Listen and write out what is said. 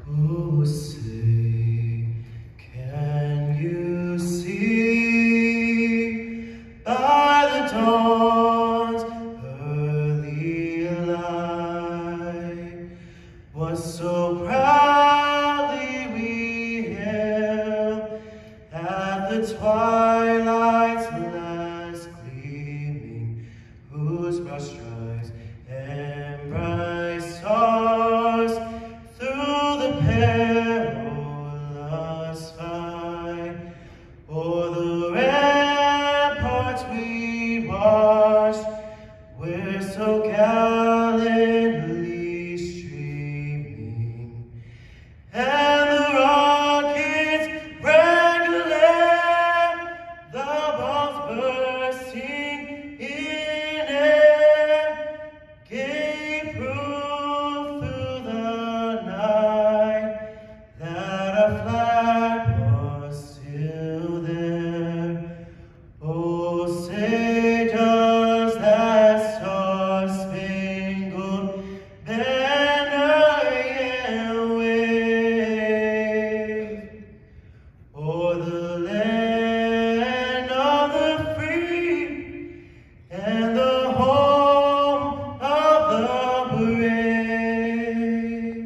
Oh, say, can you see by the dawn's early light what so proudly we hailed at the twilight's last gleaming, whose broad stripes and bright stars